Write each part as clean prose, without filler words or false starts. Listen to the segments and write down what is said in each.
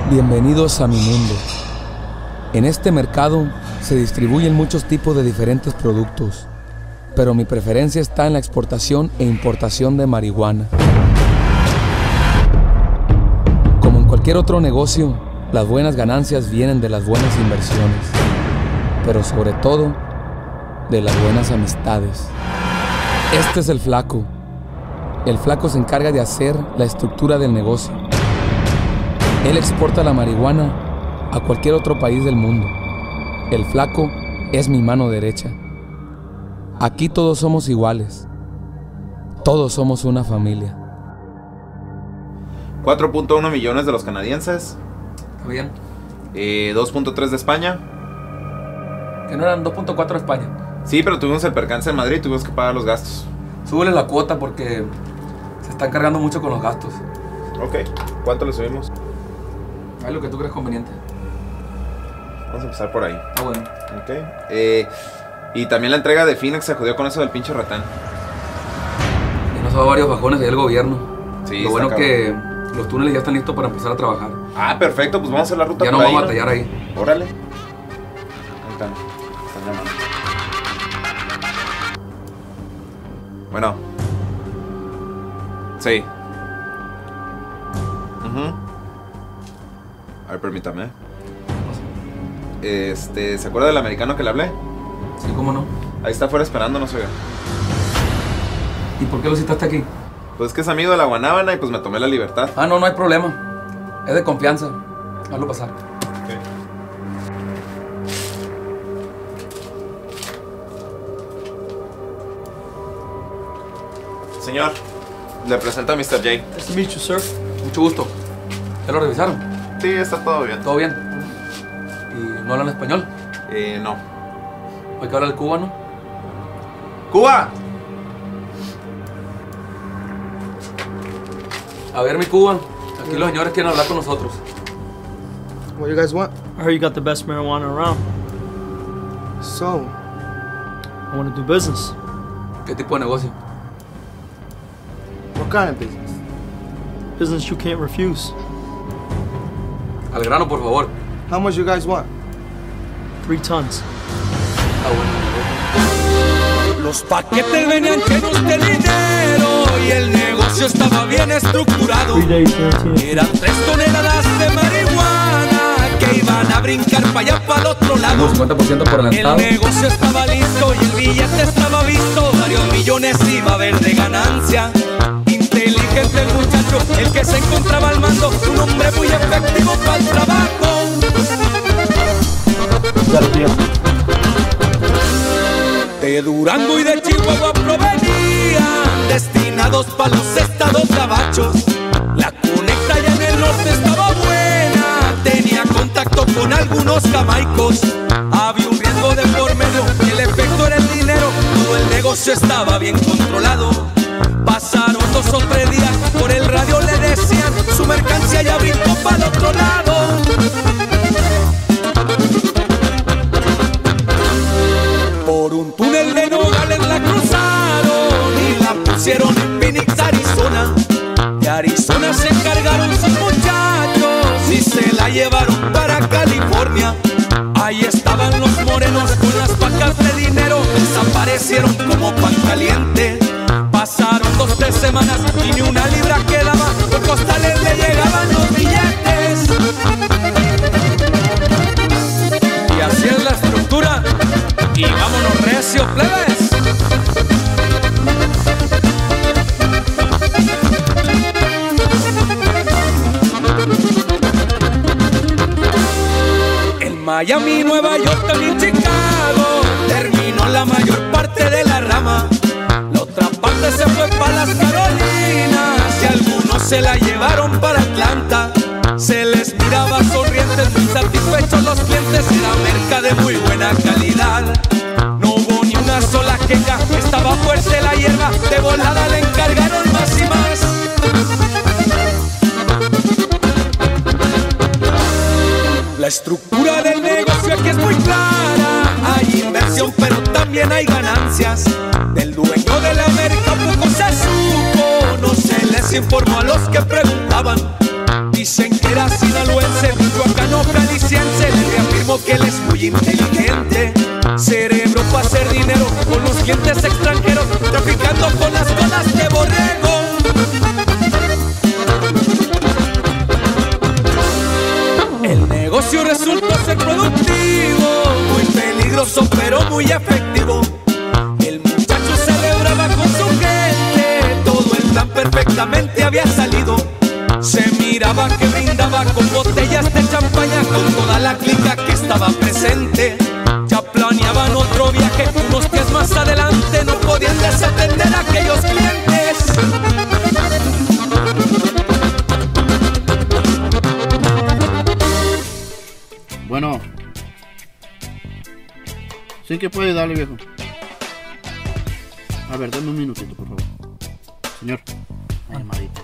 Bienvenidos a mi mundo. En este mercado se distribuyen muchos tipos de diferentes productos, pero mi preferencia está en la exportación e importación de marihuana. Como en cualquier otro negocio, las buenas ganancias vienen de las buenas inversiones, pero sobre todo, de las buenas amistades. Este es el Flaco. El Flaco se encarga de hacer la estructura del negocio. Él exporta la marihuana a cualquier otro país del mundo. El Flaco es mi mano derecha. Aquí todos somos iguales. Todos somos una familia. 4.1 millones de los canadienses. ¿Está bien? 2.3 de España. Que no eran 2.4 de España. Sí, pero tuvimos el percance en Madrid y tuvimos que pagar los gastos. Súbele la cuota porque se están cargando mucho con los gastos. Ok, ¿cuánto le subimos? Haz lo que tú crees conveniente. Vamos a empezar por ahí. Ah, bueno. Ok. Y también la entrega de Phoenix se jodió con eso del pinche ratán. Y nos ha dado varios bajones del gobierno. Sí, lo bueno es que los túneles ya están listos para empezar a trabajar. Ah, perfecto, pues vamos a hacer la ruta ya por no ahí, vamos a batallar ahí. Órale. Ahí están. Están llamando. Bueno. Sí. A ver, permítame. ¿Se acuerda del americano que le hablé? Sí, cómo no. Ahí está afuera esperándonos, oiga. ¿Y por qué lo citaste aquí? Pues es que es amigo de la Guanábana y pues me tomé la libertad. Ah, no hay problema. Es de confianza. Hazlo pasar. Ok. Señor, le presento a Mr. J. Nice to meet you, sir. Mucho gusto. ¿Ya lo revisaron? Sí, está todo bien. ¿Todo bien? ¿Y no hablan español? No. ¿Hay que hablar el cubano? ¡Cuba! A ver, mi Cuba. Aquí los señores quieren hablar con nosotros. What do you guys want? I heard you got the best marijuana around. So, I want to do business. ¿Qué tipo de negocio? what kind of business? Business you can't refuse. Al grano, por favor. How much you guys want? 3 tons. Ah, bueno. Los paquetes venían llenos de dinero y el negocio estaba bien estructurado. 3 days guaranteed. Eran 3 toneladas de marihuana que iban a brincar para allá, para el otro lado. Un 50% por El adelantado. negocio estaba listo y el billete estaba visto. Varios millones iba a haber de ganancia. Inteligente el muchacho, el que se encontraba al mando. Un hombre muy efectivo para el trabajo. Got a deal. De Durango y de Chihuahua provenían, destinados para los estados gabachos. La conecta ya en el norte estaba buena, tenía contacto con algunos jamaicos. Había un riesgo de por medio y el efecto era el dinero. Todo el negocio estaba bien controlado. Pasaron 2 o 3 días, por el radio le decían, su mercancía ya brincó para el otro lado. Por un túnel de Nogales la cruzaron y la pusieron en Phoenix, Arizona. De Arizona se encargaron sus muchachos y se la llevaron para California. Ahí estaban los morenos con las pacas de dinero, desaparecieron como pan caliente. Pasaron 2 o 3 semanas y ni una libra quedaba, por costales le llegaban los billetes. Y así es la estructura. Y vámonos recio, plebes. En Miami, Nueva York, también Chicago, terminó la mayor parte de la rama. La otra parte se fue para las Carolinas y algunos se la llevaron para Atlanta. Se les miraba sonrientes, muy satisfechos los clientes. Era merca de muy buena calidad. No hubo ni una sola queja, estaba fuerte la hierba. De volada le encargaron más y más. La estructura del negocio aquí es muy clara. Hay inversión pero también hay ganancias. Del dueño de la América poco se supo. No se les informó a los que preguntaban. Dicen que era sinaloense, michoacano, jalisciense. Le reafirmo que él es muy inteligente. Cerebro para hacer dinero con los clientes extranjeros, traficando con las colas de borrego. El negocio resultó ser productivo, muy peligroso pero muy efectivo. El muchacho celebraba con su gente, todo el plan perfectamente había salido. Se miraba que brindaba con botellas de champaña con toda la clica que estaba presente. Ya planeaban otro viaje, unos días más adelante no podían desatender a aquellos clientes. Bueno. Sí que puede darle, viejo. A ver, dame un minutito, por favor. Señor, una llamadita.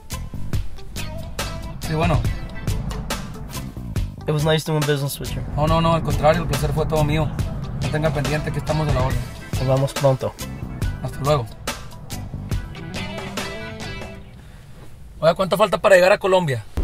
Sí, bueno. It was nice doing business with you. No, al contrario, el placer fue todo mío. No tenga pendiente que estamos de la orden. Nos vemos pronto. Hasta luego. Oye, ¿cuánto falta para llegar a Colombia?